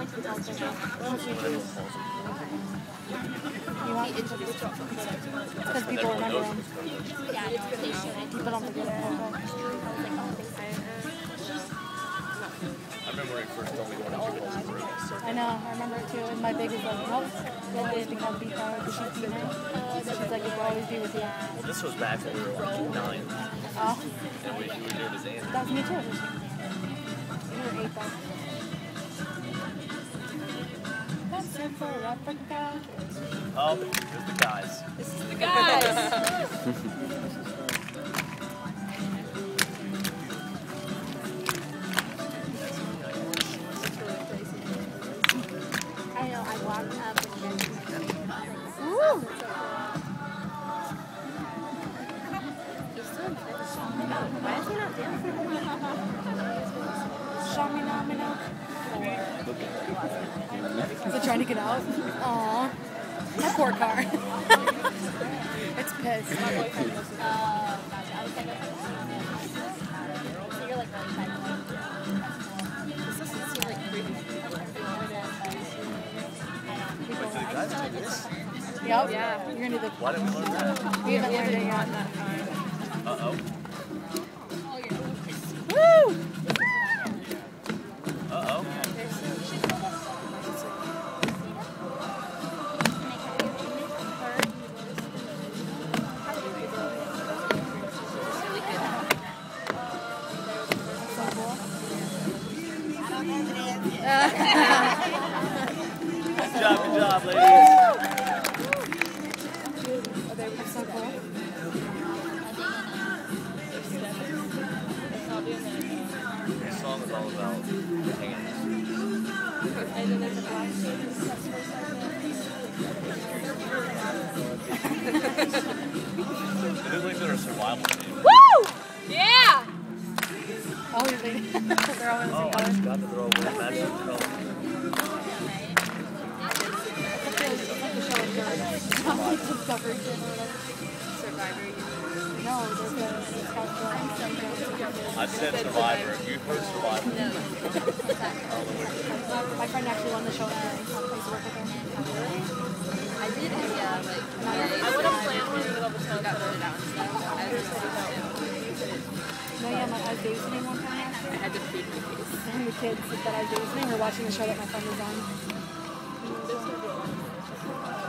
like to talk to them. You want to introduce yourself? Because people remember them. People don't forget it. I remember when he first told me going to Choreography. I know, I remember it too. And my big is like, nope, that day to come be part of the she's female. She's like, it will always be with you. Well, this was back when we were like 9. Oh. And we were doing the dance. That was me too. We were 8 though. That's it for Africa. Oh, here's the guys. This is the guys. I know, I walked up and then... Woo! He's still in bed. Why is he not dancing? Shamina. Is it trying to get out? Aww. That poor car. It's pissed. Gotcha. I was like, so you're like really tight. This doesn't seem like creepy. Wait, so the guys do this? Yep. Yeah. You're gonna do the... Why didn't we learn that? We haven't learned it yet. Uh-oh. Woo! Uh-oh. Good job, ladies. That's so cool. This song is all about hands. And then there's a black It is like they're a survival game. Woo! Yeah! Oh, you're leading. They're all in the Oh, same I color. just got to throw away magic color. Discovery Channel or whatever. Survivor. No, there's a Scout I said Survivor. You heard Survivor. No. My friend actually won the show and I used to work with her. I did, yeah, like, I would have planned one, but the show got voted out, so I was just No, yeah, I was babysitting one time. I had to feed my kids. And the kids that I was babysitting were watching the show that my friend was on.